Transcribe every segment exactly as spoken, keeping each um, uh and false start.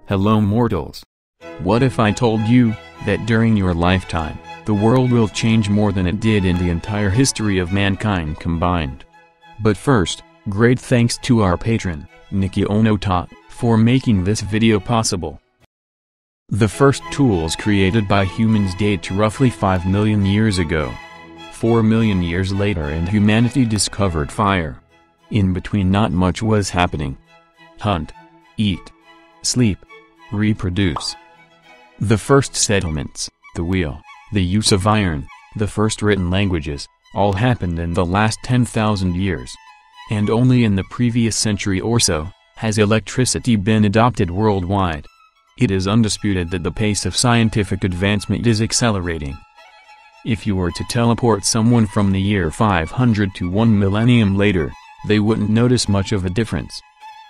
Hello mortals. What if I told you that during your lifetime, the world will change more than it did in the entire history of mankind combined? But first, great thanks to our patron, Niki Wonoto, for making this video possible. The first tools created by humans date to roughly five million years ago. Four million years later and humanity discovered fire. In between not much was happening. Hunt, eat, sleep, reproduce. The first settlements, the wheel, the use of iron, the first written languages, all happened in the last ten thousand years. And only in the previous century or so, has electricity been adopted worldwide. It is undisputed that the pace of scientific advancement is accelerating. If you were to teleport someone from the year five hundred to one millennium later, they wouldn't notice much of a difference.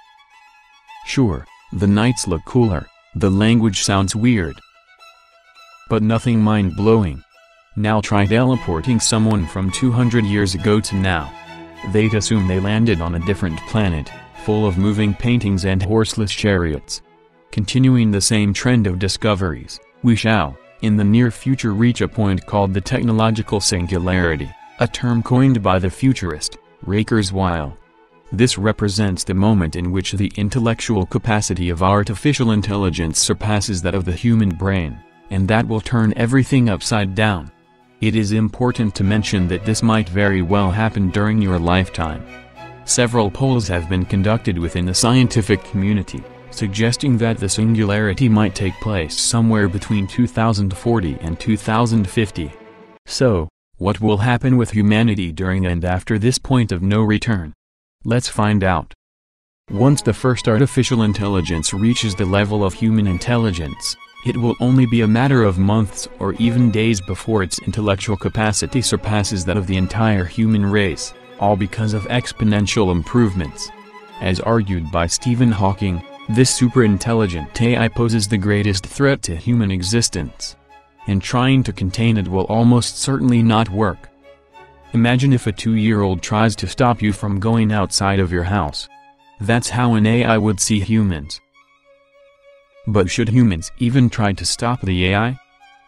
Sure, the nights look cooler, the language sounds weird, but nothing mind-blowing. Now try teleporting someone from two hundred years ago to now. They'd assume they landed on a different planet, full of moving paintings and horseless chariots. Continuing the same trend of discoveries, we shall, in the near future, reach a point called the technological singularity, a term coined by the futurist, Weil. This represents the moment in which the intellectual capacity of artificial intelligence surpasses that of the human brain, and that will turn everything upside down. It is important to mention that this might very well happen during your lifetime. Several polls have been conducted within the scientific community, suggesting that the singularity might take place somewhere between two thousand forty and two thousand fifty. So, what will happen with humanity during and after this point of no return? Let's find out. Once the first artificial intelligence reaches the level of human intelligence, it will only be a matter of months or even days before its intellectual capacity surpasses that of the entire human race, all because of exponential improvements. As argued by Stephen Hawking, this superintelligent A I poses the greatest threat to human existence. And trying to contain it will almost certainly not work. Imagine if a two-year-old tries to stop you from going outside of your house. That's how an A I would see humans. But should humans even try to stop the A I?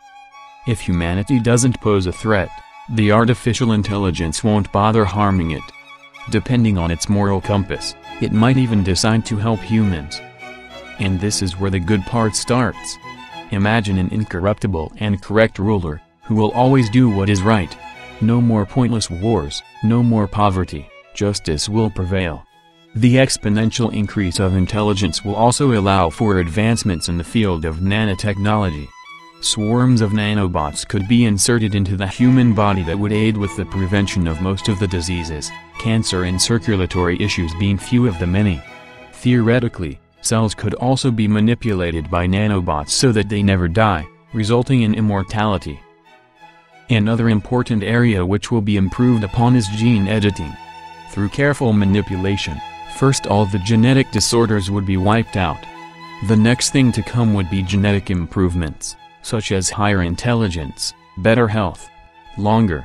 If humanity doesn't pose a threat, the artificial intelligence won't bother harming it. Depending on its moral compass, it might even decide to help humans. And this is where the good part starts. Imagine an incorruptible and correct ruler, who will always do what is right. No more pointless wars, no more poverty, justice will prevail. The exponential increase of intelligence will also allow for advancements in the field of nanotechnology. Swarms of nanobots could be inserted into the human body that would aid with the prevention of most of the diseases, cancer and circulatory issues being few of the many. Theoretically, cells could also be manipulated by nanobots so that they never die, resulting in immortality. Another important area which will be improved upon is gene editing. Through careful manipulation, first all the genetic disorders would be wiped out. The next thing to come would be genetic improvements, such as higher intelligence, better health, longer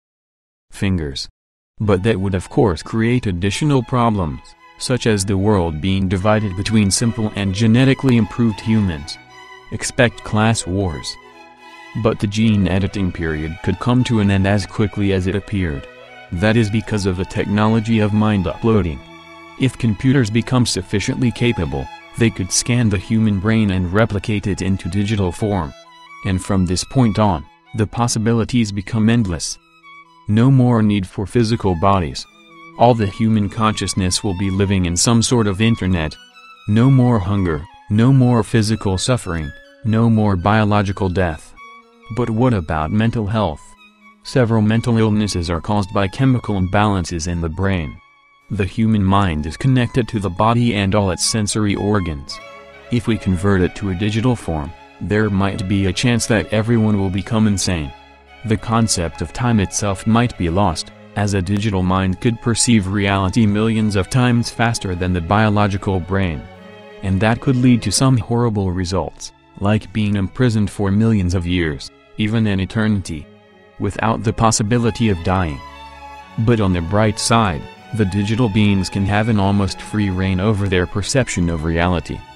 fingers. But that would of course create additional problems, such as the world being divided between simple and genetically improved humans. Expect class wars. But the gene editing period could come to an end as quickly as it appeared. That is because of the technology of mind uploading. If computers become sufficiently capable, they could scan the human brain and replicate it into digital form. And from this point on, the possibilities become endless. No more need for physical bodies. All the human consciousness will be living in some sort of internet. No more hunger, no more physical suffering, no more biological death. But what about mental health? Several mental illnesses are caused by chemical imbalances in the brain. The human mind is connected to the body and all its sensory organs. If we convert it to a digital form, there might be a chance that everyone will become insane. The concept of time itself might be lost, as a digital mind could perceive reality millions of times faster than the biological brain. And that could lead to some horrible results, like being imprisoned for millions of years, even an eternity, without the possibility of dying. But on the bright side, the digital beings can have an almost free reign over their perception of reality.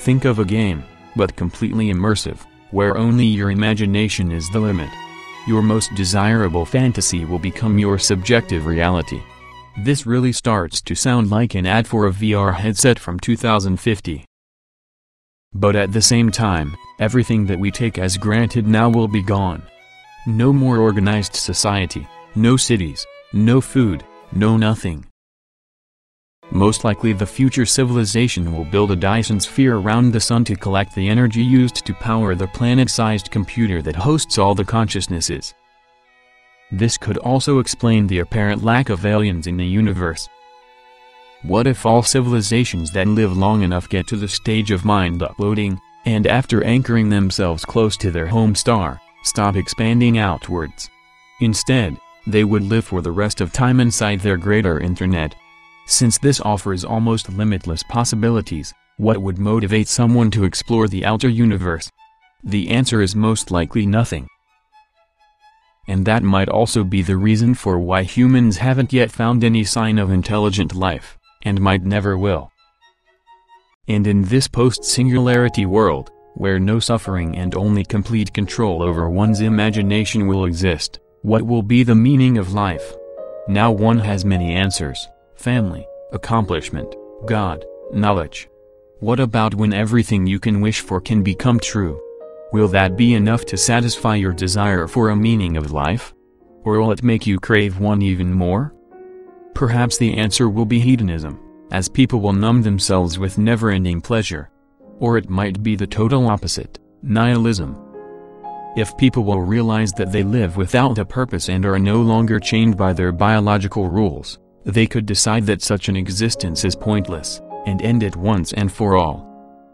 Think of a game, but completely immersive, where only your imagination is the limit. Your most desirable fantasy will become your subjective reality. This really starts to sound like an ad for a V R headset from two thousand fifty. But at the same time, everything that we take as granted now will be gone. No more organized society, no cities, no food, no nothing. Most likely the future civilization will build a Dyson sphere around the sun to collect the energy used to power the planet-sized computer that hosts all the consciousnesses. This could also explain the apparent lack of aliens in the universe. What if all civilizations that live long enough get to the stage of mind uploading, and after anchoring themselves close to their home star, stop expanding outwards? Instead, they would live for the rest of time inside their greater internet. Since this offers almost limitless possibilities, what would motivate someone to explore the outer universe? The answer is most likely nothing. And that might also be the reason for why humans haven't yet found any sign of intelligent life, and might never will. And in this post-singularity world, where no suffering and only complete control over one's imagination will exist, what will be the meaning of life? Now one has many answers: family, accomplishment, God, knowledge. What about when everything you can wish for can become true? Will that be enough to satisfy your desire for a meaning of life? Or will it make you crave one even more? Perhaps the answer will be hedonism, as people will numb themselves with never-ending pleasure. Or it might be the total opposite, nihilism. If people will realize that they live without a purpose and are no longer chained by their biological rules, they could decide that such an existence is pointless, and end it once and for all.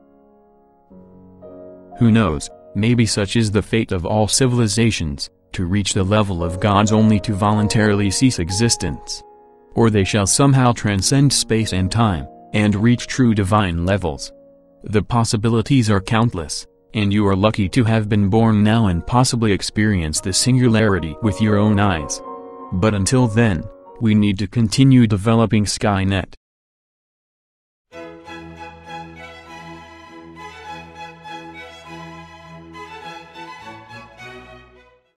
Who knows, maybe such is the fate of all civilizations, to reach the level of gods only to voluntarily cease existence. Or they shall somehow transcend space and time, and reach true divine levels. The possibilities are countless, and you are lucky to have been born now and possibly experience the singularity with your own eyes. But until then, we need to continue developing Skynet.